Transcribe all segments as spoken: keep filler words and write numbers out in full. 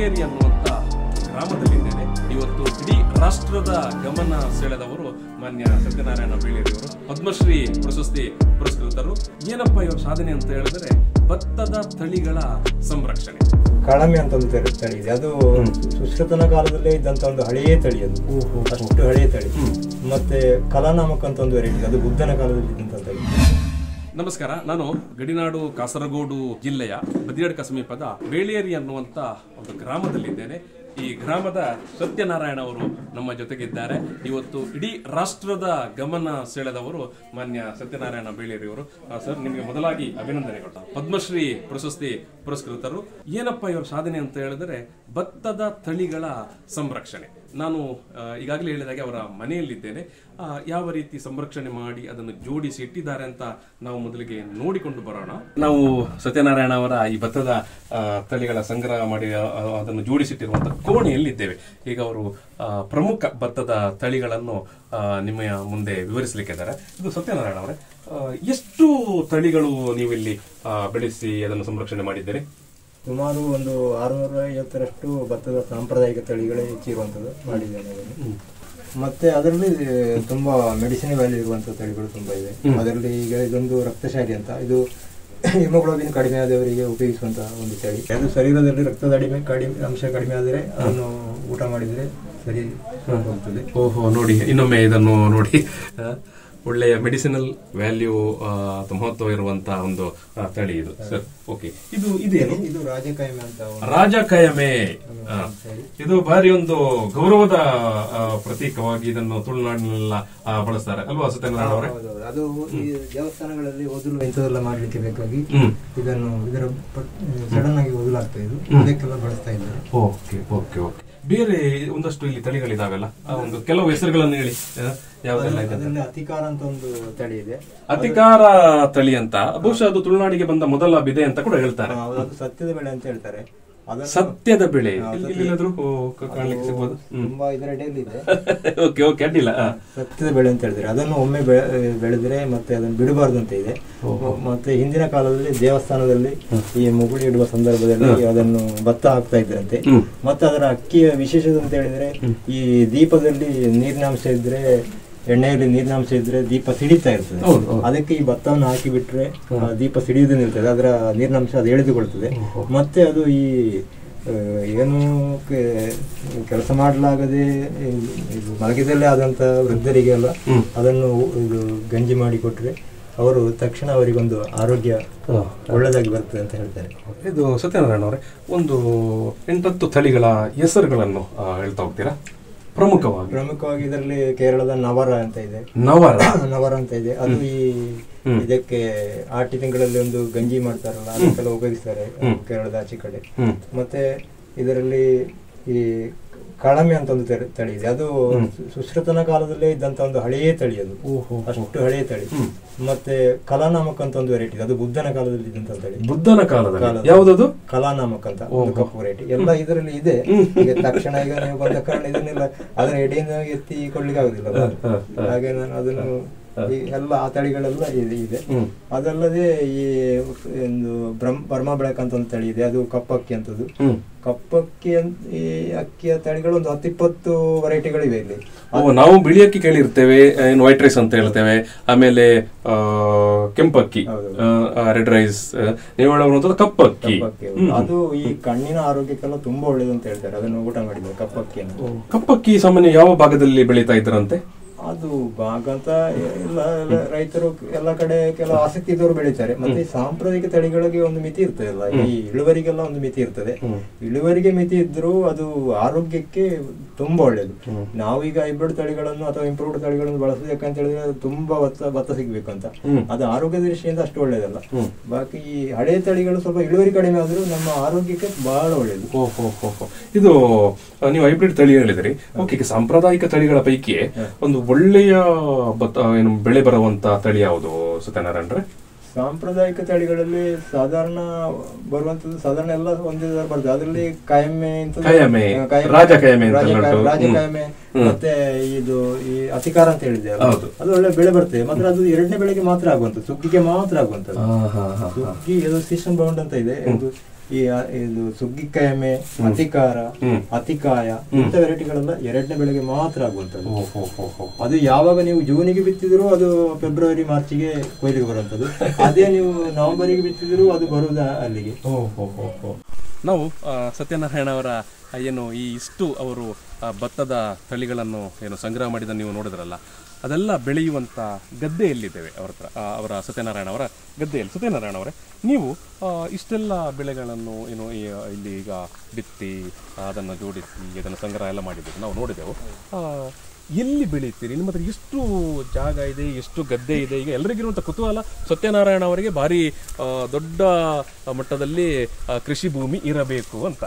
ಬೇಲೇರಿ ಅನ್ನುವಂತ ಗ್ರಾಮದಲ್ಲಿದ್ದೇನೆ. ಇವತ್ತು ಇಡೀ ರಾಷ್ಟ್ರದ ಗಮನ ಸೆಳೆದವರು ಮಾನ್ಯ ಸತ್ಯನಾರಾಯಣ ಬೇಲೇರಿಯವರು, ಪದ್ಮಶ್ರೀ ಪ್ರಶಸ್ತಿ ಪುರಸ್ಕೃತರು. ಏನಪ್ಪ ಇವರ ಸಾಧನೆ ಅಂತ ಹೇಳಿದ್ರೆ ಭತ್ತದ ತಳಿಗಳ ಸಂರಕ್ಷಣೆ. ಕಾಳಮೆ ಅಂತ ಒಂದು ತಳಿ ಇದೆ, ಅದು ಸುಶ್ರುತನ ಕಾಲದಲ್ಲೇ ಇದ್ದಂತ ಒಂದು ಹಳೆಯ ತಳಿ, ಅದು ಅಷ್ಟು ಹಳೆಯ ತಳಿ. ಮತ್ತೆ ಕಲಾನಾಮಕ್ ಅಂತ ಒಂದು ವೆರೈಟಿ, ಅದು ಬುದ್ಧನ ಕಾಲದಲ್ಲಿ ಇದ್ದಂತ ತಳಿ. ನಮಸ್ಕಾರ, ನಾನು ಗಡಿನಾಡು ಕಾಸರಗೋಡು ಜಿಲ್ಲೆಯ ಬದಿಯಡ್ಕ ಸಮೀಪದ ಬೇಲೇರಿ ಅನ್ನುವಂತ ಒಂದು ಗ್ರಾಮದಲ್ಲಿದ್ದೇನೆ. ಈ ಗ್ರಾಮದ ಸತ್ಯನಾರಾಯಣ ಅವರು ನಮ್ಮ ಜೊತೆಗಿದ್ದಾರೆ. ಇವತ್ತು ಇಡೀ ರಾಷ್ಟ್ರದ ಗಮನ ಸೆಳೆದವರು ಮಾನ್ಯ ಸತ್ಯನಾರಾಯಣ ಬೇಲೇರಿಯವರು. ಸರ್, ನಿಮಗೆ ಮೊದಲಾಗಿ ಅಭಿನಂದನೆಗಳು. ಪದ್ಮಶ್ರೀ ಪ್ರಶಸ್ತಿ ಪುರಸ್ಕೃತರು. ಏನಪ್ಪ ಇವರ ಸಾಧನೆ ಅಂತ ಹೇಳಿದ್ರೆ ಭತ್ತದ ತಳಿಗಳ ಸಂರಕ್ಷಣೆ. ನಾನು ಈಗಾಗಲೇ ಹೇಳಿದಾಗೆ ಅವರ ಮನೆಯಲ್ಲಿದ್ದೇನೆ. ಯಾವ ರೀತಿ ಸಂರಕ್ಷಣೆ ಮಾಡಿ ಅದನ್ನು ಜೋಡಿಸಿ ಇಟ್ಟಿದ್ದಾರೆ ಅಂತ ನಾವು ಮೊದಲಿಗೆ ನೋಡಿಕೊಂಡು ಬರೋಣ. ನಾವು ಸತ್ಯನಾರಾಯಣ ಅವರ ಈ ಭತ್ತದ ತಳಿಗಳ ಸಂಗ್ರಹ ಮಾಡಿ ಅದನ್ನು ಜೋಡಿಸಿಟ್ಟಿರುವಂತಹ ಕೋಣೆಯಲ್ಲಿದ್ದೇವೆ. ಈಗ ಅವರು ಪ್ರಮುಖ ಭತ್ತದ ತಳಿಗಳನ್ನು ನಿಮ್ಮ ಮುಂದೆ ವಿವರಿಸಲಿಕ್ಕಿದ್ದಾರೆ. ಇದು ಸತ್ಯನಾರಾಯಣ ಅವರೇ, ಎಷ್ಟು ತಳಿಗಳು ನೀವು ಇಲ್ಲಿ ಬೆಳೆಸಿ ಅದನ್ನು ಸಂರಕ್ಷಣೆ ಮಾಡಿದ್ದೀರಿ? ಸುಮಾರು ಒಂದು ಆರುನೂರ ಐವತ್ತರಷ್ಟು ಭತ್ತದ ಸಾಂಪ್ರದಾಯಿಕ ತಳಿಗಳೇ ಹೆಚ್ಚಿರುವಂತದ್ದು ಮಾಡಿದ್ದೇನೆ ಅದನ್ನು. ಮತ್ತೆ ಅದರಲ್ಲಿ ತುಂಬಾ ಮೆಡಿಸಿನ್ ವ್ಯಾಲ್ಯೂ ಇರುವಂತಹ ತಳಿಗಳು ತುಂಬಾ ಇದೆ. ಅದರಲ್ಲಿ ಈಗ ಇದೊಂದು ರಕ್ತಶಾಲಿ ಅಂತ, ಇದು ಹಿಮೋಗ್ಲೋಬಿನ್ ಕಡಿಮೆ ಆದವರಿಗೆ ಉಪಯೋಗಿಸುವಂತಹ ಒಂದು ತಳಿ. ಅದು ಶರೀರದಲ್ಲಿ ರಕ್ತದ ಕಡಿಮೆ ಕಡಿಮೆ ಅಂಶ ಕಡಿಮೆ ಆದರೆ ಅದನ್ನು ಊಟ ಮಾಡಿದ್ರೆ ಸರಿ ಹೋಗ್ತದೆ. ಓಹೋ, ನೋಡಿ ಇನ್ನೊಮ್ಮೆ ಇದನ್ನು ನೋಡಿ. ಒಳ್ಳೆಯ ಮೆಡಿಸಿನಲ್ ವ್ಯಾಲ್ಯೂ ಮಹತ್ವ ಇರುವಂತಹ ಒಂದು ತಳಿ ಇದು. ಸರ್, ಓಕೆ, ಇದು ಇದೇನು? ಇದು ರಾಜಕಾಯಮೆ ಅಂತ. ರಾಜಕಾಯಮೆ ಇದು ಭಾರಿ ಒಂದು ಗೌರವದ ಪ್ರತೀಕವಾಗಿ ಇದನ್ನು ತುಳುನಾಡಿನೆಲ್ಲ ಬಳಸ್ತಾರೆ ಅಲ್ವಾ ಸತ್ಯನಾರಾಯಣ ಅವರೇ? ಅದು ಈ ದೇವಸ್ಥಾನಗಳಲ್ಲಿ ಓದಲು ಇಂಥದೆಲ್ಲ ಮಾಡ್ಲಿಕ್ಕೆ ಬೇಕಾಗಿ ಇದನ್ನು ಇದರ ಸಡನ್ ಆಗಿ ಓದಲಾಗ್ತಾ ಇದು, ಅದಕ್ಕೆಲ್ಲ ಬಳಸ್ತಾ ಇದ್ದಾರೆ. ಓಕೆ ಓಕೆ ಓಕೆ ಬೇರೆ ಒಂದಷ್ಟು ಇಲ್ಲಿ ತಳಿಗಳಿದಾವೆಲ್ಲ, ಒಂದು ಕೆಲವು ಹೆಸರುಗಳನ್ನು ಹೇಳಿ. ಯಾವುದೆಲ್ಲ ಇದೆ? ಅತಿಕಾರ ಅಂತ ಒಂದು ತಳಿ ಇದೆ. ಅತಿಕಾರ ತಳಿ ಅಂತ ಬಹುಶಃ ಅದು ತುಳುನಾಡಿಗೆ ಬಂದ ಮೊದಲ ಬಿದೆ ಅಂತ ಕೂಡ ಹೇಳ್ತಾರೆ. ಅದು ಸತ್ಯದ ಬೆಳೆ ಅಂತ ಹೇಳ್ತಾರೆ. ಸತ್ಯದ ಬೆಳೆ ಇಲ್ಲಾದ್ರೂ ಕಾಣ್ಲಿಕ್ಕೆ ಸಿಗ್ಬೋದು. ತುಂಬಾ ಇದರ ಇದೆ. ಓಕೆ ಓಕೆ ಅಡ್ಡಿಲ್ಲ. ಸತ್ಯದ ಬೆಳೆ ಅಂತ ಹೇಳಿದ್ರೆ ಅದನ್ನು ಒಮ್ಮೆ ಬೆಳೆದ್ರೆ ಮತ್ತೆ ಅದನ್ನು ಬಿಡಬಾರ್ದು ಅಂತ ಇದೆ. ಮತ್ತೆ ಹಿಂದಿನ ಕಾಲದಲ್ಲಿ ದೇವಸ್ಥಾನದಲ್ಲಿ ಈ ಮುಗುಳಿ ಇಡುವ ಸಂದರ್ಭದಲ್ಲಿ ಅದನ್ನು ಭತ್ತ ಹಾಕ್ತಾ ಇದ್ರಂತೆ. ಮತ್ತೆ ಅದರ ಅಕ್ಕಿಯ ವಿಶೇಷತೆ ಅಂತ ಹೇಳಿದ್ರೆ ಈ ದೀಪದಲ್ಲಿ ನೀರಿನಾಂಶ ಇದ್ರೆ, ಎಣ್ಣೆಯಲ್ಲಿ ನೀರಿನಾಂಶ ಇದ್ರೆ ದೀಪ ಸಿಡಿತಾ ಇರ್ತದೆ. ಅದಕ್ಕೆ ಈ ಭತ್ತವನ್ನು ಹಾಕಿ ಬಿಟ್ರೆ ದೀಪ ಸಿಡಿಯುವುದೇ ನಿಲ್ತದೆ, ಅದರ ನೀರಿನಾಂಶ ಅದು ಎಳೆದುಕೊಳ್ತದೆ. ಮತ್ತೆ ಅದು ಈ ಏನು ಕೆಲಸ ಮಾಡಲಾಗದೆ ಮಲಗಿದಲ್ಲೇ ಆದಂತ ವೃದ್ಧರಿಗೆಲ್ಲ ಅದನ್ನು ಇದು ಗಂಜಿ ಮಾಡಿ ಕೊಟ್ರೆ ಅವರು ತಕ್ಷಣ ಅವರಿಗೊಂದು ಆರೋಗ್ಯ ಒಳ್ಳೆದಾಗಿ ಬರ್ತದೆ ಅಂತ ಹೇಳ್ತಾರೆ. ಇದು ಸತ್ಯನಾರಾಯಣ ಅವರೇ, ಒಂದು ಎಂಟತ್ತು ತಳಿಗಳ ಹೆಸರುಗಳನ್ನು ಹೇಳ್ತಾ ಹೋಗ್ತೀರಾ? ಪ್ರಮುಖವಾಗಿ ಪ್ರಮುಖವಾಗಿ ಇದರಲ್ಲಿ ಕೇರಳದ ನವರ ಅಂತ ಇದೆ. ನವರ ನವರ ಅಂತ ಇದೆ. ಅದು ಈ ಇದಕ್ಕೆ ಆಟಿ ತಿಂಗಳಲ್ಲಿ ಒಂದು ಗಂಜಿ ಮಾಡ್ತಾರಲ್ಲ, ಅದಕ್ಕೆಲ್ಲ ಉಪಯೋಗಿಸ್ತಾರೆ ಕೇರಳದ ಆಚೆ ಕಡೆ. ಮತ್ತೆ ಇದರಲ್ಲಿ ಈ ಕಾಳಮೆ ಅಂತ ಒಂದು ತಳಿ ಇದೆ, ಅದು ಸುಶ್ರುತನ ಕಾಲದಲ್ಲೇ ಇದ್ದಂತ ಒಂದು ಹಳೆಯ ತಳಿ, ಅದು ಅಷ್ಟು ಹಳೆಯ ತಳಿ. ಮತ್ತೆ ಕಲಾನಾಮಕ್ ಅಂತ ಒಂದು ವೆರೈಟಿ, ಅದು ಬುದ್ಧನ ಕಾಲದಲ್ಲಿ ಇದ್ದಂತ ತಳಿ. ಬುದ್ಧನ ಕಾಲದಲ್ಲಿ ಯಾವ್ದು? ಕಲಾನಾಮಕ್ ಅಂತ ಒಂದು ಕಪ್ಪು ವೆರೈಟಿ. ಎಲ್ಲ ಇದರಲ್ಲಿ ಇದೆ. ಈಗ ತಕ್ಷಣ ಈಗ ನೀವು ಬಂದ ಕಾರಣ ಇದನ್ನೆಲ್ಲ ಅದನ್ನ ಎಡೆಯಿಂದ ಎತ್ತಿ ಕೊಡ್ಲಿಕ್ಕೆ ಆಗುದಿಲ್ಲ, ಹಾಗೆ ನಾನು ಅದನ್ನು ಎಲ್ಲ ಆ ತಳಿಗಳೆಲ್ಲ ಇದೆ. ಅದಲ್ಲದೆ ಈ ಒಂದು ಬರ್ಮಾ ಬೆಳಕ್ ಅಂತ ಒಂದು ತಳಿ ಇದೆ, ಅದು ಕಪ್ಪಕ್ಕಿ ಅಂತದ್ದು. ಕಪ್ಪಕ್ಕಿ ಈ ಅಕ್ಕಿಯ ತಳಿಗಳು ಒಂದು ಹತ್ತಿಪ್ಪತ್ತು ವೆರೈಟಿಗಳಿವೆ ಇಲ್ಲಿ. ನಾವು ಬಿಳಿ ಅಕ್ಕಿ ಕೇಳಿರ್ತೇವೆ, ವೈಟ್ ರೈಸ್ ಅಂತ ಹೇಳ್ತೇವೆ, ಆಮೇಲೆ ಕೆಂಪಕ್ಕಿ, ರೆಡ್ ರೈಸ್, ನೀವು ಹೇಳುವಂತದ್ದು ಕಪ್ಪಕ್ಕಿ. ಅದು ಈ ಕಣ್ಣಿನ ಆರೋಗ್ಯಕ್ಕೆಲ್ಲ ತುಂಬಾ ಒಳ್ಳೇದು ಅಂತ ಹೇಳ್ತಾರೆ, ಅದನ್ನು ಊಟ ಮಾಡಿದ್ರೆ ಕಪ್ಪಕ್ಕಿಯನ್ನು. ಕಪ್ಪಕ್ಕಿ ಸಾಮಾನ್ಯ ಯಾವ ಭಾಗದಲ್ಲಿ ಬೆಳೀತಾ ಇದ್ರಂತೆ? ಅದು ಭಾಗ ಅಂತ ಎಲ್ಲ ರೈತರು ಎಲ್ಲ ಕಡೆ ಕೆಲವು ಆಸಕ್ತಿ ಇದ್ದವರು ಬೆಳೀತಾರೆ. ಮತ್ತೆ ಸಾಂಪ್ರದಾಯಿಕ ತಳಿಗಳಿಗೆ ಒಂದು ಮಿತಿ ಇರ್ತದಲ್ಲ, ಈ ಇಳುವರಿಗೆಲ್ಲ ಒಂದು ಮಿತಿ ಇರ್ತದೆ. ಇಳುವರಿಗೆ ಮಿತಿ ಇದ್ರೂ ಅದು ಆರೋಗ್ಯಕ್ಕೆ ತುಂಬಾ ಒಳ್ಳೇದು. ನಾವೀಗ ಹೈಬ್ರಿಡ್ ತಳಿಗಳನ್ನು ಅಥವಾ ಇಂಪ್ರೂವ್ಡ್ ತಳಿಗಳನ್ನು ಬಳಸುದು ಯಾಕಂತ ಹೇಳಿದ್ರೆ ಅದು ತುಂಬಾ ಭತ್ತ ಭತ್ತ ಸಿಗ್ಬೇಕಂತ, ಅದು ಆರೋಗ್ಯ ದೃಷ್ಟಿಯಿಂದ ಅಷ್ಟು ಒಳ್ಳೇದಲ್ಲ. ಬಾಕಿ ಈ ಹಳೆಯ ತಳಿಗಳು ಸ್ವಲ್ಪ ಇಳುವರಿ ಕಡಿಮೆ ಆದ್ರೂ ನಮ್ಮ ಆರೋಗ್ಯಕ್ಕೆ ಬಹಳ ಒಳ್ಳೇದು. ಇದು ನೀವು ಹೈಬ್ರಿಡ್ ತಳಿ ಹೇಳಿದ್ರಿ, ಓಕೆ. ಸಾಂಪ್ರದಾಯಿಕ ತಳಿಗಳ ಪೈಕಿ ಒಂದು ಒಳ್ಳೆಯ ಏನು ಬೆಳೆ ಬರುವಂತ ತಳಿ ಯಾವುದು ಸತ್ಯನಾರಾಯಣ? ಸಾಂಪ್ರದಾಯಿಕ ತಳಿಗಳಲ್ಲಿ ಸಾಧಾರಣ ಬರುವಂತದ್ದು ಸಾಧಾರಣ ಎಲ್ಲ ಒಂದೇ ಬರ್ತದೆ. ಅದರಲ್ಲಿ ಕಾಯಮೆ, ರಾಜಕಾಯಮೆ, ರಾಜಕಾಯಮೆ ಮತ್ತೆ ಇದು ಈ ಅತಿಕಾರ ಅಂತ ಹೇಳಿದೆ, ಅದು ಒಳ್ಳೆ ಬೆಳೆ ಬರ್ತದೆ. ಮಾತ್ರ ಅದು ಎರಡನೇ ಬೆಳೆಗೆ ಮಾತ್ರ ಆಗುವಂತದ್ದು, ಸುಗ್ಗಿಗೆ ಮಾತ್ರ ಆಗುವಂತದ್ದು. ಸುಗ್ಗಿ ಇದು ಸೀಸನ್ ಬೌಂಡ್ ಅಂತ ಇದೆ, ಈ ಇದು ಸುಗ್ಗಿಕಾಯಮೆ, ಅತಿಕಾರ, ಅತಿಕಾಯ ಇಂಥ ವೆರೈಟಿಗಳೆಲ್ಲ ಎರಡನೇ ಬೆಳೆಗೆ ಮಾತ್ರ ಆಗುವಂಥದ್ದು. ಅದು ಯಾವಾಗ ನೀವು ಜೂನಿಗೆ ಬಿತ್ತಿದ್ರು ಅದು ಫೆಬ್ರವರಿ ಮಾರ್ಚಿಗೆ ಕೊಯ್ಲಿಗೆ ಬರುವಂಥದ್ದು. ಅದೇ ನೀವು ನವೆಂಬರಿಗೆ ಬಿತ್ತಿದ್ರು ಅದು ಬರುವುದು ಅಲ್ಲಿಗೆ. ನಾವು ಸತ್ಯನಾರಾಯಣ ಅವರ ಏನು ಈ ಇಷ್ಟು ಅವರು ಭತ್ತದ ತಳಿಗಳನ್ನು ಏನು ಸಂಗ್ರಹ ಮಾಡಿದ ನೀವು ನೋಡಿದ್ರಲ್ಲ, ಅದೆಲ್ಲ ಬೆಳೆಯುವಂಥ ಗದ್ದೆ ಎಲ್ಲಿದ್ದೇವೆ ಅವರ ಹತ್ರ, ಅವರ ಸತ್ಯನಾರಾಯಣ ಅವರ ಗದ್ದೆಯಲ್ಲಿ. ಸತ್ಯನಾರಾಯಣ ಅವರೇ, ನೀವು ಇಷ್ಟೆಲ್ಲ ಬೆಳೆಗಳನ್ನು ಏನು ಇಲ್ಲಿ ಈಗ ಬಿತ್ತಿ ಅದನ್ನು ಜೋಡಿಸಿ ಅದನ್ನು ಸಂಗ್ರಹ ಎಲ್ಲ ಮಾಡಿದ್ದೀರಿ, ನಾವು ನೋಡಿದೆವು. ಎಲ್ಲಿ ಬೆಳೀತೀರಿ? ನಿಮ್ಮ ಹತ್ರ ಎಷ್ಟು ಜಾಗ ಇದೆ, ಎಷ್ಟು ಗದ್ದೆ ಇದೆ? ಈಗ ಎಲ್ಲರಿಗಿರುವಂಥ ಕುತೂಹಲ ಸತ್ಯನಾರಾಯಣ ಅವರಿಗೆ ಭಾರಿ ದೊಡ್ಡ ಮಟ್ಟದಲ್ಲಿ ಕೃಷಿ ಭೂಮಿ ಇರಬೇಕು ಅಂತ.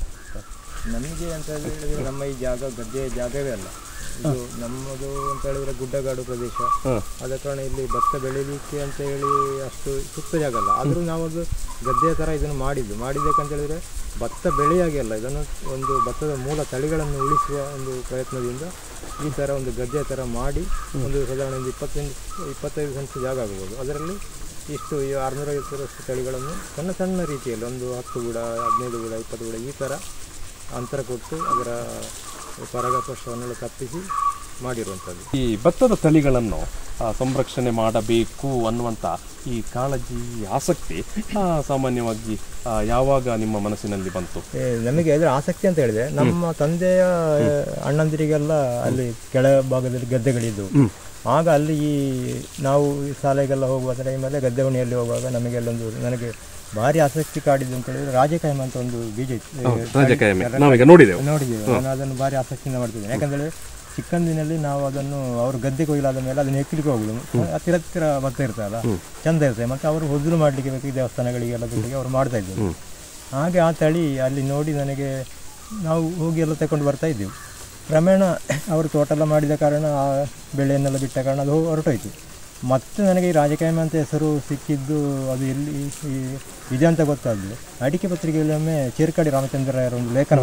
ನಮಗೆ ಅಂತ ಹೇಳಿದ್ರೆ ನಮ್ಮ ಈ ಜಾಗ ಗದ್ದೆ ಜಾಗವೇ ಅಲ್ಲ, ಇದು ನಮ್ಮದು ಅಂತ ಹೇಳಿದ್ರೆ ಗುಡ್ಡಗಾಡು ಪ್ರದೇಶ. ಆದ ಕಾರಣ ಇಲ್ಲಿ ಭತ್ತ ಬೆಳೀಲಿಕ್ಕೆ ಅಂತ ಹೇಳಿ ಅಷ್ಟು ಸುತ್ತ ಜಾಗ ಅಲ್ಲ. ಆದರೂ ನಾವದು ಗದ್ದೆಯ ಥರ ಇದನ್ನು ಮಾಡಿದ್ದು ಮಾಡಿದ್ದಕ್ಕಂತ ಹೇಳಿದ್ರೆ ಭತ್ತ ಬೆಳೆಯಾಗಿ ಅಲ್ಲ, ಇದನ್ನು ಒಂದು ಭತ್ತದ ಮೂಲ ತಳಿಗಳನ್ನು ಉಳಿಸುವ ಒಂದು ಪ್ರಯತ್ನದಿಂದ ಈ ಥರ ಒಂದು ಗದ್ದೆಯ ಥರ ಮಾಡಿ ಒಂದು ಸಾಧಾರಣ ಒಂದು ಇಪ್ಪತ್ತೈದು ಇಪ್ಪತ್ತೈದು ಸೆಂಟ್ಸ್ ಜಾಗ ಆಗ್ಬೋದು. ಅದರಲ್ಲಿ ಇಷ್ಟು ಈ ಆರುನೂರೈವತ್ತರಷ್ಟು ತಳಿಗಳನ್ನು ಸಣ್ಣ ಸಣ್ಣ ರೀತಿಯಲ್ಲಿ ಒಂದು ಹತ್ತು ಕೂಡ, ಹದಿನೈದು ಕೂಡ, ಇಪ್ಪತ್ತು ಕೂಡ ಈ ಥರ ಅಂತರ ಕೊಟ್ಟು ಅದರ ಪರಾಗಸ್ಪರ್ಶವನ್ನೆಲ್ಲ ತಪ್ಪಿಸಿ ಮಾಡಿರುವಂಥದ್ದು. ಈ ಭತ್ತದ ತಳಿಗಳನ್ನು ಸಂರಕ್ಷಣೆ ಮಾಡಬೇಕು ಅನ್ನುವಂಥ ಈ ಕಾಳಜಿ, ಆಸಕ್ತಿ ಸಾಮಾನ್ಯವಾಗಿ ಯಾವಾಗ ನಿಮ್ಮ ಮನಸ್ಸಿನಲ್ಲಿ ಬಂತು? ನಮಗೆ ಅದರ ಆಸಕ್ತಿ ಅಂತ ಹೇಳಿದ್ರೆ ನಮ್ಮ ತಂದೆಯ ಅಣ್ಣಂದಿರಿಗೆಲ್ಲ ಅಲ್ಲಿ ಕೆಳ ಭಾಗದಲ್ಲಿ ಗದ್ದೆಗಳಿದ್ದು, ಆಗ ಅಲ್ಲಿ ಈ ನಾವು ಶಾಲೆಗೆಲ್ಲ ಹೋಗುವ ಟೈಮಲ್ಲಿ ಗದ್ದೆ ಹುಣಿಯಲ್ಲಿ ಹೋಗುವಾಗ ನಮಗೆಲ್ಲೊಂದು ನನಗೆ ಭಾರಿ ಆಸಕ್ತಿ ಕಾಡಿದ್ದು ಅಂತ ಹೇಳಿದ್ರೆ ರಾಜಕಾಯಮ ಅಂತ ಒಂದು ಬೀಜ ಇತ್ತು, ನೋಡಿದ್ದೇವೆ. ನಾನು ಅದನ್ನು ಭಾರಿ ಆಸಕ್ತಿಯಿಂದ ಮಾಡ್ತಿದ್ದೇನೆ. ಯಾಕಂದ್ರೆ ಚಿಕ್ಕಂದಿನಲ್ಲಿ ನಾವು ಅದನ್ನು ಅವರು ಗದ್ದೆ ಕೊಯ್ಲಾದ ಮೇಲೆ ಅದನ್ನು ಎಕ್ಕಲಿಕ್ಕೆ ಹೋಗುದು, ಹತ್ತಿರ ಹತ್ತಿರ ಭತ್ತ ಇರ್ತಲ್ಲ, ಚಂದ ಇರ್ತದೆ. ಮತ್ತೆ ಅವರು ಹೊದ್ರು ಮಾಡಲಿಕ್ಕೆ ಬೇಕು ದೇವಸ್ಥಾನಗಳಿಗೆಲ್ಲ ಜೊತೆಗೆ ಅವರು ಮಾಡ್ತಾ ಇದ್ದರು. ಹಾಗೆ ಆ ತಳಿ ಅಲ್ಲಿ ನೋಡಿ ನನಗೆ ನಾವು ಹೋಗಿ ಎಲ್ಲ ತಗೊಂಡು ಬರ್ತಾ ಇದ್ದೆವು. ಕ್ರಮೇಣ ಅವರು ತೋಟ ಎಲ್ಲ ಮಾಡಿದ ಕಾರಣ ಆ ಬೆಳೆಯನ್ನೆಲ್ಲ ಬಿಟ್ಟ ಕಾರಣ ಅದು ಹೊರಟೋಯ್ತು. ಮತ್ತು ನನಗೆ ಈ ರಾಜಕಾಯಮ ಅಂತ ಹೆಸರು ಸಿಕ್ಕಿದ್ದು ಅದು ಎಲ್ಲಿ ಇದೆ ಅಂತ ಗೊತ್ತಾದ್ದು ಅಡಿಕೆ ಪತ್ರಿಕೆಯಲ್ಲಿ ಒಮ್ಮೆ ಚೇರ್ಕಾಡಿ ರಾಮಚಂದ್ರರಾಯರ ಒಂದು ಲೇಖನ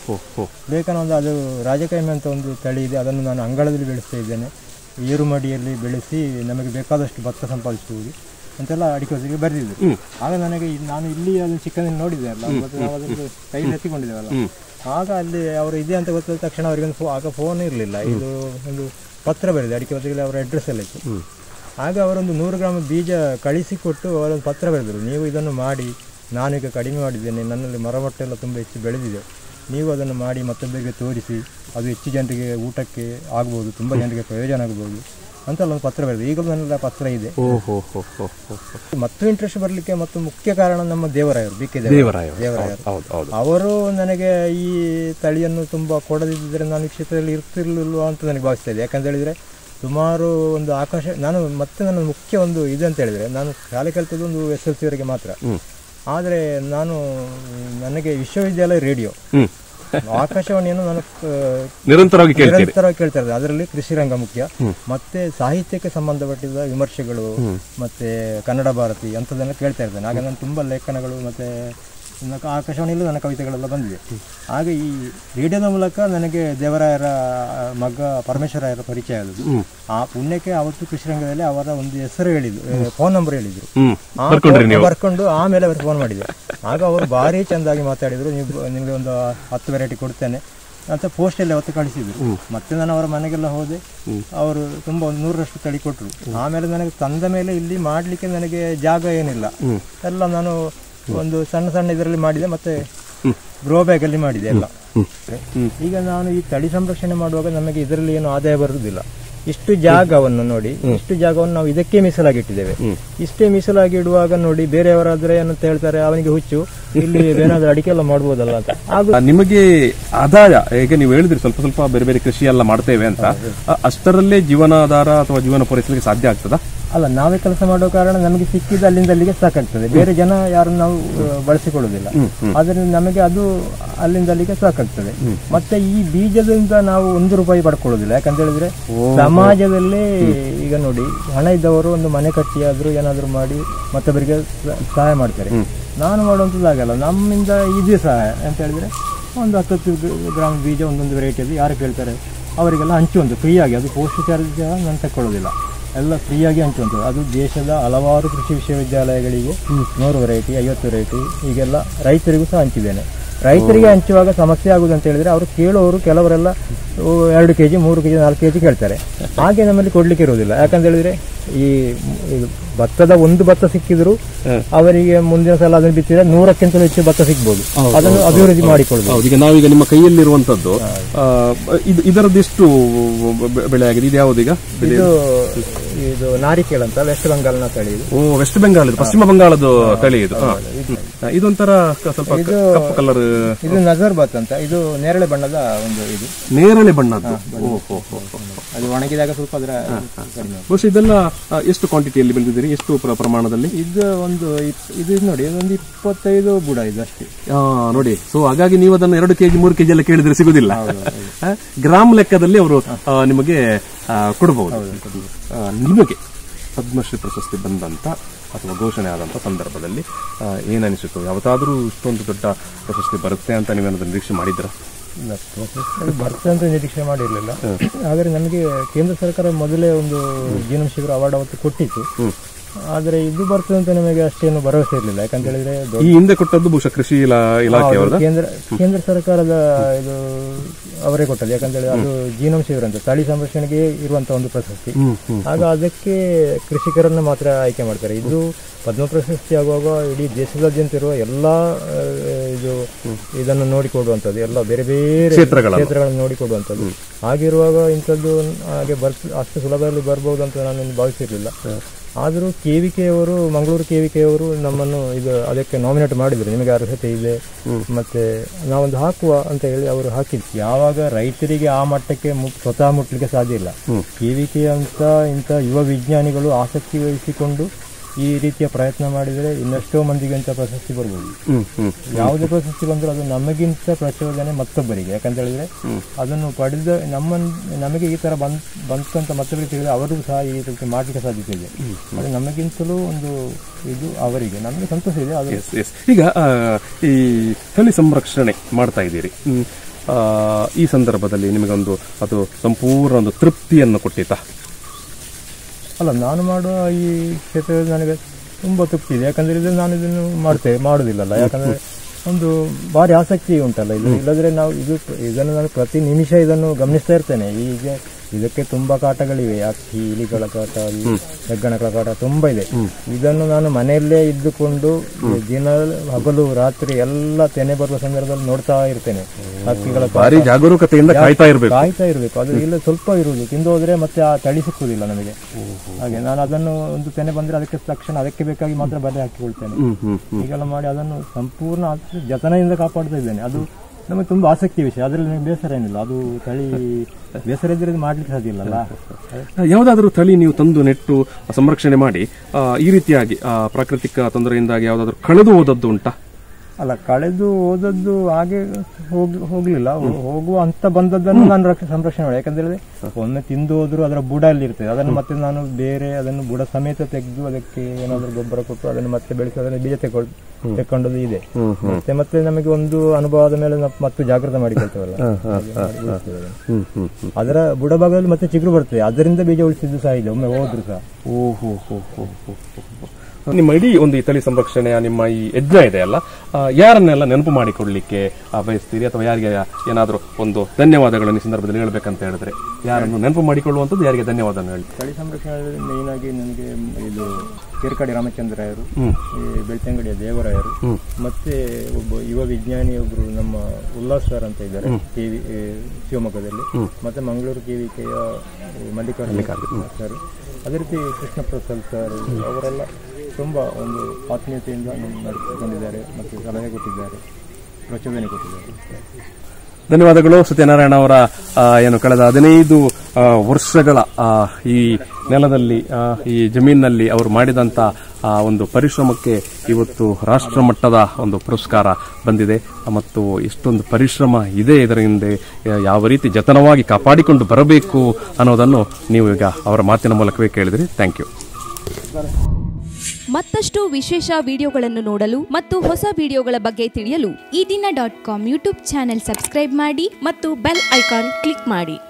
ಲೇಖನ ಒಂದು ಅದು ರಾಜಕಾಯಮ ಅಂತ ಒಂದು ತಳಿ ಇದೆ, ಅದನ್ನು ನಾನು ಅಂಗಳದಲ್ಲಿ ಬೆಳೆಸ್ತಾ ಇದ್ದೇನೆ, ಏರು ಮಡಿಯಲ್ಲಿ ಬೆಳೆಸಿ ನಮಗೆ ಬೇಕಾದಷ್ಟು ಭತ್ತ ಸಂಪಾದಿಸುವುದು ಅಂತೆಲ್ಲ ಅಡಿಕೆ ಪತ್ರಿಕೆ ಬರೆದಿದ್ದು. ಆಗ ನನಗೆ ನಾನು ಇಲ್ಲಿ ಅದನ್ನು ಚಿಕ್ಕಂದಿನ ನೋಡಿದ್ದೆ ಅಲ್ಲ, ಮತ್ತು ನಾವು ಅದನ್ನು ಕೈಲಿ ಎತ್ತಿಕೊಂಡಿದ್ದೇವಲ್ಲ, ಆಗ ಅಲ್ಲಿ ಅವರು ಇದೆ ಅಂತ ಗೊತ್ತಾದ ತಕ್ಷಣ ಅವರಿಗೆ ಫೋ ಆಗ ಫೋನ್ ಇರಲಿಲ್ಲ, ಇದು ಒಂದು ಪತ್ರ ಬರೆದಿದೆ ಅಡಿಕೆ ಪತ್ರಿಕೆಯಲ್ಲಿ ಅವರ ಅಡ್ರೆಸ್ ಎಲ್ಲ ಇತ್ತು. ಆಗ ಅವರೊಂದು ನೂರು ಗ್ರಾಮ್ ಬೀಜ ಕಳಿಸಿಕೊಟ್ಟು ಅವರೊಂದು ಪತ್ರ ಬರೆದರು, ನೀವು ಇದನ್ನು ಮಾಡಿ, ನಾನೀಗ ಕಡಿಮೆ ಮಾಡಿದ್ದೇನೆ, ನನ್ನಲ್ಲಿ ಮರಮಟ್ಟೆಲ್ಲ ತುಂಬ ಹೆಚ್ಚು ಬೆಳೆದಿದೆ, ನೀವು ಅದನ್ನು ಮಾಡಿ ಮತ್ತೊಬ್ಬರಿಗೆ ತೋರಿಸಿ, ಅದು ಹೆಚ್ಚು ಜನರಿಗೆ ಊಟಕ್ಕೆ ಆಗ್ಬೋದು, ತುಂಬ ಜನರಿಗೆ ಪ್ರಯೋಜನ ಆಗ್ಬೋದು ಅಂತೆಲ್ಲ ಒಂದು ಪತ್ರ ಬರೆದು ಈಗಲೂ ನನ್ನೆಲ್ಲ ಪತ್ರ ಇದೆ. ಮತ್ತು ಇಂಟ್ರೆಸ್ಟ್ ಬರಲಿಕ್ಕೆ ಮತ್ತು ಮುಖ್ಯ ಕಾರಣ ನಮ್ಮ ದೇವರಾಯರು, ಬಿ ಕೆ ದೇವರಾಯರು. ಅವರು ನನಗೆ ಈ ತಳಿಯನ್ನು ತುಂಬ ಕೊಡದಿದ್ದರೆ ನಾನು ಈ ಕ್ಷೇತ್ರದಲ್ಲಿ ಇರ್ತಿರ್ಲಿಲ್ವ ಅಂತ ನನಗೆ ಭಾವಿಸ್ತಾ ಇದೆ. ಯಾಕಂತ ಹೇಳಿದರೆ ಸುಮಾರು ಒಂದು ಆಕಾಶ ನಾನು ಮತ್ತೆ ನನ್ನ ಮುಖ್ಯ ಒಂದು ಇದೆ ಅಂತ ಹೇಳಿದರೆ, ನಾನು ಶಾಲೆ ಕಲಿತದ್ದು ಒಂದು ಎಸ್ ಎಲ್ ಸಿವರೆಗೆ ಮಾತ್ರ. ಆದರೆ ನಾನು ನನಗೆ ವಿಶ್ವವಿದ್ಯಾಲಯ ರೇಡಿಯೋ ಆಕಾಶವಾಣಿಯನ್ನು ನಾನು ನಿರಂತರವಾಗಿ ನಿರಂತರವಾಗಿ ಕೇಳ್ತಾ ಇದ್ದೆ. ಅದರಲ್ಲಿ ಕೃಷಿ ರಂಗ ಮುಖ್ಯ, ಮತ್ತೆ ಸಾಹಿತ್ಯಕ್ಕೆ ಸಂಬಂಧಪಟ್ಟಿದ ವಿಮರ್ಶೆಗಳು, ಮತ್ತೆ ಕನ್ನಡ ಭಾರತಿ ಅಂಥದ್ದನ್ನು ಕೇಳ್ತಾ ಇರ್ತೇನೆ. ಆಗ ನಾನು ತುಂಬ ಲೇಖನಗಳು ಮತ್ತೆ ಆಕಾಶವಾಣಿಯಲ್ಲೂ ನನ್ನ ಕವಿತೆಗಳೆಲ್ಲ ಬಂದಿದೆ. ಹಾಗೆ ಈ ರೇಡಿಯೋದ ಮೂಲಕ ನನಗೆ ದೇವರಾಯರ ಮಗ ಪರಮೇಶ್ವರಾಯರ ಪರಿಚಯ ಆದದ್ದು. ಆ ಪುಣ್ಯಕ್ಕೆ ಅವತ್ತು ಕೃಷಿ ರಂಗದಲ್ಲಿ ಅವರ ಒಂದು ಹೆಸರು ಹೇಳಿದ್ರು, ಫೋನ್ ನಂಬರ್ ಹೇಳಿದ್ರು, ಬರ್ಕೊಂಡು ಆಮೇಲೆ ಅವರು ಫೋನ್ ಮಾಡಿದ್ರು. ಆಗ ಅವರು ಭಾರಿ ಚೆಂದಾಗಿ ಮಾತಾಡಿದ್ರು, ನೀವು ನಿಮಗೆ ಒಂದು ಹತ್ತು ವೆರೈಟಿ ಕೊಡ್ತೇನೆ ಅಂತ ಪೋಸ್ಟಲ್ಲಿ ಅವತ್ತು ಕಳಿಸಿದ್ರು. ಮತ್ತೆ ನಾನು ಅವರ ಮನೆಗೆಲ್ಲ ಹೋದೆ, ಅವರು ತುಂಬ ಒಂದು ನೂರರಷ್ಟು ತಳಿ ಕೊಟ್ಟರು. ಆಮೇಲೆ ನನಗೆ ತಂದ ಮೇಲೆ ಇಲ್ಲಿ ಮಾಡಲಿಕ್ಕೆ ನನಗೆ ಜಾಗ ಏನಿಲ್ಲ, ಎಲ್ಲ ನಾನು ಒಂದು ಸಣ್ಣ ಸಣ್ಣ ಇದರಲ್ಲಿ ಮಾಡಿದೆ, ಮತ್ತೆ ಗ್ರೋ ಬ್ಯಾಗ್ ಅಲ್ಲಿ ಮಾಡಿದೆ ಎಲ್ಲ. ಈಗ ನಾನು ಈ ತಳಿ ಸಂರಕ್ಷಣೆ ಮಾಡುವಾಗ ನಮಗೆ ಇದರಲ್ಲಿ ಏನು ಆದಾಯ ಬರುವುದಿಲ್ಲ. ಇಷ್ಟು ಜಾಗವನ್ನು ನೋಡಿ, ಇಷ್ಟು ಜಾಗವನ್ನು ನಾವು ಇದಕ್ಕೆ ಮೀಸಲಾಗಿಟ್ಟಿದ್ದೇವೆ. ಇಷ್ಟೇ ಮೀಸಲಾಗಿ ಇಡುವಾಗ ನೋಡಿ ಬೇರೆಯವರಾದ್ರೆ ಏನಂತ ಹೇಳ್ತಾರೆ, ಅವನಿಗೆ ಹುಚ್ಚು, ಇಲ್ಲಿ ಏನಾದ್ರೂ ಅಡಿಕೆ ಎಲ್ಲ ಮಾಡ್ಬೋದಲ್ಲ ಅಂತ. ಆಗ ನಿಮಗೆ ಆದಾಯ ಈಗ ನೀವು ಹೇಳಿದ್ರಿ ಸ್ವಲ್ಪ ಸ್ವಲ್ಪ ಬೇರೆ ಬೇರೆ ಕೃಷಿ ಎಲ್ಲ ಮಾಡ್ತೇವೆ ಅಂತ, ಅಷ್ಟರಲ್ಲೇ ಜೀವನಾಧಾರ ಅಥವಾ ಜೀವನ ಪೂರೈಸಲಿಕ್ಕೆ ಸಾಧ್ಯ ಆಗ್ತದಾ? ಅಲ್ಲ, ನಾವೇ ಕೆಲಸ ಮಾಡುವ ಕಾರಣ ನಮಗೆ ಸಿಕ್ಕಿದ ಅಲ್ಲಿಂದ ಅಲ್ಲಿಗೆ ಸಾಕಾಗ್ತದೆ. ಬೇರೆ ಜನ ಯಾರನ್ನು ನಾವು ಬಳಸಿಕೊಳ್ಳುವುದಿಲ್ಲ, ಆದ್ರಿಂದ ನಮಗೆ ಅದು ಅಲ್ಲಿಂದ ಅಲ್ಲಿಗೆ ಸಾಕಾಗ್ತದೆ. ಮತ್ತೆ ಈ ಬೀಜದಿಂದ ನಾವು ಒಂದು ರೂಪಾಯಿ ಪಡ್ಕೊಳ್ಳೋದಿಲ್ಲ. ಯಾಕಂತ ಹೇಳಿದ್ರೆ ಸಮಾಜದಲ್ಲಿ ಈಗ ನೋಡಿ, ಹಣ ಇದ್ದವರು ಒಂದು ಮನೆ ಕಟ್ಟಿಯಾದ್ರೂ ಏನಾದ್ರು ಮಾಡಿ ಮತ್ತೊಬ್ಬರಿಗೆ ಸಹಾಯ ಮಾಡ್ತಾರೆ. ನಾನು ಮಾಡುವಂಥದ್ದಾಗಲ್ಲ, ನಮ್ಮಿಂದ ಇದೇ ಸಹಾಯ ಅಂತ ಹೇಳಿದ್ರೆ ಒಂದು ಹತ್ತತ್ತು ಗ್ರಾಮ್ ಬೀಜ ಒಂದೊಂದು ವೆರೈಟಿಯಲ್ಲಿ ಯಾರು ಕೇಳ್ತಾರೆ ಅವರಿಗೆಲ್ಲ ಹಂಚುವಂತ ಫ್ರೀಯಾಗಿ, ಅದು ಪೋಸ್ಟ್ ಚಾರ್ಜ್ ನಾನು ತಗೊಳ್ಳೋದಿಲ್ಲ. ಎಲ್ಲ ಫ್ರೀಯಾಗಿ ಹಂಚುವಂಥದ್ದು. ಅದು ದೇಶದ ಹಲವಾರು ಕೃಷಿ ವಿಶ್ವವಿದ್ಯಾಲಯಗಳಿಗೆ ನೂರು ವೆರೈಟಿ, ಐವತ್ತು ವೆರೈಟಿ ಹೀಗೆಲ್ಲ ರೈತರಿಗೂ ಸಹ ಹಂಚಿದ್ದೇನೆ. ರೈತರಿಗೆ ಹಂಚುವಾಗ ಸಮಸ್ಯೆ ಆಗುವುದು ಅಂತ ಹೇಳಿದ್ರೆ ಅವರು ಕೇಳೋರು ಕೆಲವರೆಲ್ಲ ಎರಡು ಕೆ ಜಿ ಮೂರು ಕೆ ಜಿ ನಾಲ್ಕು ಕೆ ಜಿ ಕೇಳ್ತಾರೆ. ಹಾಗೆ ನಮ್ಮಲ್ಲಿ ಕೊಡ್ಲಿಕ್ಕೆ ಇರುವುದಿಲ್ಲ. ಯಾಕಂತ ಹೇಳಿದ್ರೆ ಈ ಭತ್ತದ ಒಂದು ಭತ್ತ ಸಿಕ್ಕಿದ್ರು ಅವರಿಗೆ ಮುಂದಿನ ಸಲ ಅದನ್ನು ಬಿತ್ತಿದ್ರೆ ನೂರಕ್ಕಿಂತಲೂ ಹೆಚ್ಚು ಭತ್ತ ಸಿಗ್ಬೋದು. ಅದನ್ನು ಅಭಿವೃದ್ಧಿ ಮಾಡಿಕೊಳ್ಳಬಹುದು. ಈಗ ನಾವೀಗ ನಿಮ್ಮ ಕೈಯಲ್ಲಿರುವಂತದ್ದು ಇದರದೆಷ್ಟು ಬೆಳೆ ಆಗಿದೆ? ಇದು ಯಾವುದೀಗ? ಇದು ಇದು ನಾರಿಕೇಲ್ ಅಂತ ವೆಸ್ಟ್ ಬೆಂಗಾಲ್ನ ತಳಿ ಇದು. ಓ, ವೆಸ್ಟ್ ಬೆಂಗಾಲ್, ಪಶ್ಚಿಮ ಬಂಗಾಳದ ತಳಿ ಇದು. ಇದೊಂಥರ ಸ್ವಲ್ಪ ಕಪ್ಪು ಕಲರ್. ಇದು ನಜರ್ ಬಾತ್ ಅಂತ, ಇದು ನೇರಳೆ ಬಣ್ಣದ ಒಂದು ಇದು. ನೇರಳೆ ಬಣ್ಣದ್ದು. ಅದು ಒಣಗಿದಾಗ ಸ್ವಲ್ಪ ಅದರ ಬಹುಶಃ ಇದೆಲ್ಲ ಎಷ್ಟು ಕ್ವಾಂಟಿಟಿಯಲ್ಲಿ ಬೆಳೆದಿದ್ದೀರಿ? ಎಷ್ಟು ಪ್ರಮಾಣದಲ್ಲಿ? ಇದು ಒಂದು ಇದು ನೋಡಿ, ಇದೊಂದು ಇಪ್ಪತ್ತೈದು ಬುಡ ಇದು ಅಷ್ಟೇ ನೋಡಿ. ಸೊ ಹಾಗಾಗಿ ನೀವು ಅದನ್ನು ಎರಡು ಕೆಜಿ ಮೂರು ಕೆಜಿ ಎಲ್ಲ ಕೇಳಿದ್ರೆ ಸಿಗುದಿಲ್ಲ. ಗ್ರಾಮ್ ಲೆಕ್ಕದಲ್ಲಿ ಅವರು ನಿಮಗೆ ಕೊಡಬಹುದು. ನಿಮಗೆ ಪದ್ಮಶ್ರೀ ಪ್ರಶಸ್ತಿ ಬಂದಂತ ಅಥವಾ ಘೋಷಣೆ ಆದಂತ ಸಂದರ್ಭದಲ್ಲಿ ಏನನಿಸಿತು? ಯಾವತ್ತಾದ್ರೂ ಇಷ್ಟೊಂದು ದೊಡ್ಡ ಪ್ರಶಸ್ತಿ ಬರುತ್ತೆ ಅಂತ ನೀವೇನಾದ್ರೂ ನಿರೀಕ್ಷೆ ಮಾಡಿದ್ರ? ಬರ್ತದೆ ಅಂತ ನಿರೀಕ್ಷೆ ಮಾಡಿರಲಿಲ್ಲ. ಆದರೆ ನಮಗೆ ಕೇಂದ್ರ ಸರ್ಕಾರ ಮೊದಲೇ ಒಂದು ಜೀವನ ಶಿಬಿರ ಅವಾರ್ಡ್ ಅವತ್ತು ಕೊಟ್ಟಿತ್ತು. ಆದರೆ ಇದು ಬರ್ತದೆ ಅಂತ ನಮಗೆ ಅಷ್ಟೇನು ಭರವಸೆ ಇರಲಿಲ್ಲ. ಯಾಕಂತ ಹೇಳಿದ್ರೆ ಈ ಹಿಂದೆ ಕೊಟ್ಟದ್ದು ಬಹುಶಃ ಕೃಷಿ ಇಲಾಖೆ ಕೇಂದ್ರ ಕೇಂದ್ರ ಸರ್ಕಾರದ ಇದು ಅವರೇ ಕೊಟ್ಟದ್ದು. ಯಾಕಂತ ಹೇಳಿದ್ರೆ ಅದು ಜೀವನ ಶಿಬಿರ ಅಂತ ತಳಿ ಸಂರಕ್ಷಣೆಗೆ ಇರುವಂತಹ ಒಂದು ಪ್ರಶಸ್ತಿ. ಆಗ ಅದಕ್ಕೆ ಕೃಷಿಕರನ್ನ ಮಾತ್ರ ಆಯ್ಕೆ ಮಾಡ್ತಾರೆ. ಇದು ಪದ್ಮ ಪ್ರಶಸ್ತಿ ಆಗುವಾಗ ಇಡೀ ದೇಶದಾದ್ಯಂತ ಇರುವ ಎಲ್ಲಾ ಇದು ಇದನ್ನು ನೋಡಿಕೊಡುವಂಥದ್ದು, ಎಲ್ಲ ಬೇರೆ ಬೇರೆ ಕ್ಷೇತ್ರಗಳನ್ನು ನೋಡಿಕೊಡುವಂಥದ್ದು. ಹಾಗಿರುವಾಗ ಇಂಥದ್ದು ಹಾಗೆ ಬರ್ಸ್ ಅಷ್ಟು ಸುಲಭದಲ್ಲಿ ಬರ್ಬೋದು ಅಂತ ನಾನು ಭಾವಿಸಿರ್ಲಿಲ್ಲ. ಆದರೂ ಕೆವಿಕೆಯವರು, ಮಂಗಳೂರು ಕೆವಿಕೆಯವರು ನಮ್ಮನ್ನು ಇದು ಅದಕ್ಕೆ ನಾಮಿನೇಟ್ ಮಾಡಿದ್ರು. ನಿಮಗೆ ಅರ್ಹತೆ ಇದೆ ಮತ್ತೆ ನಾವೊಂದು ಹಾಕುವ ಅಂತ ಹೇಳಿ ಅವರು ಹಾಕಿದ್ರು. ಯಾವಾಗ ರೈತರಿಗೆ ಆ ಮಟ್ಟಕ್ಕೆ ಸ್ವತಃ ಮುಟ್ಲಿಕ್ಕೆ ಸಾಧ್ಯ ಇಲ್ಲ. ಕೆವಿಕೆ ಅಂತ ಇಂಥ ಯುವ ವಿಜ್ಞಾನಿಗಳು ಆಸಕ್ತಿ ವಹಿಸಿಕೊಂಡು ಈ ರೀತಿಯ ಪ್ರಯತ್ನ ಮಾಡಿದರೆ ಇನ್ನೆಷ್ಟೋ ಮಂದಿಗೆ ಅಂತ ಪ್ರಶಸ್ತಿ ಬರ್ಬೋದು. ಯಾವುದೇ ಪ್ರಶಸ್ತಿ ಬಂದರೂ ಅದು ನಮಗಿಂತ ಪ್ರಚೋದನೆ ಮತ್ತೊಬ್ಬರಿಗೆ. ಯಾಕಂತ ಹೇಳಿದ್ರೆ ಅದನ್ನು ಪಡೆದ ನಮ್ಮ ನಮಗೆ ಈ ತರ ಬಂದ್ ಬಂತಂತ ಮತ್ತೊಬ್ಬರಿಗೆ ತಿಳಿದ್ರೆ ಅವರು ಸಹ ಈ ರೀತಿ ಮಾಡ್ಲಿಕ್ಕೆ ಸಾಧ್ಯತೆ ಇದೆ. ಅದು ನಮಗಿಂತಲೂ ಒಂದು ಇದು ಅವರಿಗೆ, ನಮಗೆ ಸಂತೋಷ ಇದೆ. ಅದು ಈಗ ಈ ತಳಿ ಸಂರಕ್ಷಣೆ ಮಾಡ್ತಾ ಇದ್ದೀರಿ, ಈ ಸಂದರ್ಭದಲ್ಲಿ ನಿಮಗೊಂದು ಅದು ಸಂಪೂರ್ಣ ಒಂದು ತೃಪ್ತಿಯನ್ನು ಕೊಟ್ಟಿತಾ? ಅಲ್ಲ, ನಾನು ಮಾಡುವ ಈ ಕ್ಷೇತ್ರದಲ್ಲಿ ನನಗೆ ತುಂಬ ತೃಪ್ತಿ ಇದೆ. ಯಾಕಂದ್ರೆ ಇದು ನಾನು ಇದನ್ನು ಮಾಡ್ತೇವೆ ಮಾಡುವುದಿಲ್ಲಲ್ಲ. ಯಾಕಂದ್ರೆ ಒಂದು ಭಾರಿ ಆಸಕ್ತಿ ಉಂಟಲ್ಲ ಇದು. ಇಲ್ಲದ್ರೆ ನಾವು ಇದು ಇದನ್ನು ನಾನು ಪ್ರತಿ ನಿಮಿಷ ಇದನ್ನು ಗಮನಿಸ್ತಾ ಇರ್ತೇನೆ. ಈಗ ಇದಕ್ಕೆ ತುಂಬಾ ಕಾಟಗಳಿವೆ, ಅಕ್ಕಿ ಇಲಿಗಳ ಕಾಟ, ಹೆಗ್ಗಣಗಳ ಕಾಟ ತುಂಬಾ ಇದೆ. ಇದನ್ನು ನಾನು ಮನೆಯಲ್ಲೇ ಇದ್ದುಕೊಂಡು ದಿನ ಹಗಲು ರಾತ್ರಿ ಎಲ್ಲ ತೆನೆ ಬರುವ ಸಂದರ್ಭದಲ್ಲಿ ನೋಡ್ತಾ ಇರ್ತೇನೆ. ಹಕ್ಕಿಗಳ ಜಾಗರೂಕತೆಯಿಂದ ಕಾಯ್ತಾ ಇರಬೇಕು ಕಾಯ್ತಾ ಇರಬೇಕು ಅದು ಇಲ್ಲ ಸ್ವಲ್ಪ ಇರುವುದು, ತಿಂದು ಹೋದ್ರೆ ಮತ್ತೆ ಆ ತಳಿ ಸಿಕ್ಕುದಿಲ್ಲ ನಮಗೆ. ಹಾಗೆ ನಾನು ಅದನ್ನು ಒಂದು ತೆನೆ ಬಂದ್ರೆ ಅದಕ್ಕೆ ತಕ್ಷಣ ಅದಕ್ಕೆ ಬೇಕಾಗಿ ಮಾತ್ರ ಬಲೆ ಹಾಕಿಕೊಳ್ತೇನೆ. ಹೀಗೆಲ್ಲ ಮಾಡಿ ಅದನ್ನು ಸಂಪೂರ್ಣ ಜತನದಿಂದ ಕಾಪಾಡ್ತಾ ಇದ್ದೇನೆ. ಅದು ನಮಗೆ ತುಂಬಾ ಆಸಕ್ತಿ ವಿಷಯ. ಅದರಲ್ಲಿ ನನಗೆ ಬೇಸರ ಏನಿಲ್ಲ. ಅದು ತಳಿ ಬೇಸರ ಇದ್ರೆ ಮಾಡ್ಲಿಕ್ಕೆ ಸಾಧ್ಯ ಇಲ್ಲಲ್ಲ. ಯಾವುದಾದ್ರೂ ತಳಿ ನೀವು ತಂದು ನೆಟ್ಟು ಸಂರಕ್ಷಣೆ ಮಾಡಿ ಈ ರೀತಿಯಾಗಿ ಪ್ರಾಕೃತಿಕ ತೊಂದರೆಯಿಂದಾಗಿ ಯಾವುದಾದ್ರೂ ಕಳೆದು ಹೋದದ್ದು ಉಂಟಾ? ಅಲ್ಲ, ಕಳೆದು ಹೋದದ್ದು ಹಾಗೆ ಹೋಗಿ ಹೋಗ್ಲಿಲ್ಲ. ಹೋಗುವ ಅಂತ ಬಂದದ್ದನ್ನು ನಾನು ರಕ್ಷ ಸಂರಕ್ಷಣೆ ಮಾಡಿ. ಯಾಕಂದ್ರೆ ಒಮ್ಮೆ ತಿಂದು ಹೋದ್ರು ಅದರ ಬುಡ ಅಲ್ಲಿ ಇರ್ತದೆ. ಅದನ್ನು ಮತ್ತೆ ನಾನು ಬೇರೆ ಅದನ್ನು ಬುಡ ಸಮೇತ ತೆಗೆದು ಅದಕ್ಕೆ ಏನಾದ್ರು ಗೊಬ್ಬರ ಕೊಟ್ಟು ಅದನ್ನು ಮತ್ತೆ ಬೆಳೆಸಿ ಅದನ್ನು ಬೀಜ ತೆಕೊಂಡು ತೆಕ್ಕೊಂಡದ್ದು ಇದೆ. ಮತ್ತೆ ಮತ್ತೆ ನಮಗೆ ಒಂದು ಅನುಭವದ ಮೇಲೆ ಮತ್ತೆ ಜಾಗೃತ ಮಾಡಿಕೊಳ್ತೇವಲ್ಲ, ಅದರ ಬುಡ ಭಾಗದಲ್ಲಿ ಮತ್ತೆ ಚಿಗುರು ಬರ್ತದೆ. ಅದರಿಂದ ಬೀಜ ಉಳಿಸಿದ್ದು ಸಹ ಇದೆ ಒಮ್ಮೆ ಹೋದ್ರು ಸಹ. ಓಹೋ ನಿಮ್ಮ ಇಡೀ ಒಂದು ಈ ತಳಿ ಸಂರಕ್ಷಣೆಯ ನಿಮ್ಮ ಈ ಯಜ್ಞ ಇದೆ ಅಲ್ಲ, ಯಾರನ್ನೆಲ್ಲ ನೆನಪು ಮಾಡಿಕೊಡ್ಲಿಕ್ಕೆ ಬಯಸ್ತೀರಿ? ಅಥವಾ ಯಾರಿಗೆ ಏನಾದರೂ ಒಂದು ಧನ್ಯವಾದಗಳನ್ನು ಈ ಸಂದರ್ಭದಲ್ಲಿ ಹೇಳ್ಬೇಕಂತ ಹೇಳಿದ್ರೆ ಯಾರನ್ನು ನೆನಪು ಮಾಡಿಕೊಳ್ಳುವಂಥದ್ದು, ಯಾರಿಗೆ ಧನ್ಯವಾದ ಹೇಳಿ? ತಳಿ ಸಂರಕ್ಷಣೆ ಮೇನ್ ಆಗಿ ನನಗೆ ಇದು ಕೇರ್ಕಾಡಿ ರಾಮಚಂದ್ರಾಯರು, ಬೆಳ್ತಂಗಡಿಯ ದೇವರಾಯರು, ಮತ್ತೆ ಒಬ್ಬ ಯುವ ವಿಜ್ಞಾನಿ ಒಬ್ರು ನಮ್ಮ ಉಲ್ಲಾಸ್ ಸರ್ ಅಂತ ಇದ್ದಾರೆ ಕೆವಿ ಶಿವಮೊಗ್ಗದಲ್ಲಿ, ಮತ್ತೆ ಮಂಗಳೂರು ಕೆವಿಕೆಯ ಮಲ್ಲಿಕಾರ್ಜುನ ಸರ್, ಅದೇ ರೀತಿ ಕೃಷ್ಣ ಪ್ರಸಾದ್ ಸರ್, ಅವರೆಲ್ಲ ತುಂಬಾ ಒಂದು ಆತ್ಮೀಯತೆಯಿಂದ ನಡೆಸಿಕೊಂಡಿದ್ದಾರೆ ಮತ್ತು ಸಲಹೆ ಕೊಟ್ಟಿದ್ದಾರೆ, ಪ್ರಚೋದನೆ ಕೊಟ್ಟಿದ್ದಾರೆ. ಧನ್ಯವಾದಗಳು. ಸತ್ಯನಾರಾಯಣ ಅವರ ಏನು ಕಳೆದ ಹದಿನೈದು ವರ್ಷಗಳ ಈ ನೆಲದಲ್ಲಿ ಈ ಜಮೀನಿನಲ್ಲಿ ಅವರು ಮಾಡಿದಂತ ಒಂದು ಪರಿಶ್ರಮಕ್ಕೆ ಇವತ್ತು ರಾಷ್ಟ್ರ ಮಟ್ಟದ ಒಂದು ಪುರಸ್ಕಾರ ಬಂದಿದೆ. ಮತ್ತು ಎಷ್ಟೊಂದು ಪರಿಶ್ರಮ ಇದೆ ಇದರ ಹಿಂದೆ, ಯಾವ ರೀತಿ ಜತನವಾಗಿ ಕಾಪಾಡಿಕೊಂಡು ಬರಬೇಕು ಅನ್ನೋದನ್ನು ನೀವು ಈಗ ಅವರ ಮಾತಿನ ಮೂಲಕವೇ ಕೇಳಿದ್ರಿ. Thank you. ಮತ್ತಷ್ಟು ವಿಶೇಷ ವಿಡಿಯೋಗಳನ್ನು ನೋಡಲು ಮತ್ತು ಹೊಸ ವಿಡಿಯೋಗಳ ಬಗ್ಗೆ ತಿಳಿಯಲು Ee Dina dot com YouTube channel subscribe ಮಾಡಿ ಮತ್ತು ಬೆಲ್ ಐಕಾನ್ ಕ್ಲಿಕ್ ಮಾಡಿ.